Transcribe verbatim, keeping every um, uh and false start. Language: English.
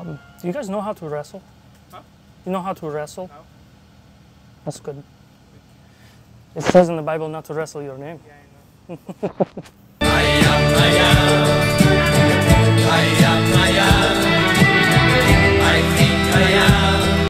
Um, do you guys know how to wrestle? Huh? You know how to wrestle? How? That's good. It says in the Bible not to wrestle your name. Yeah, I know.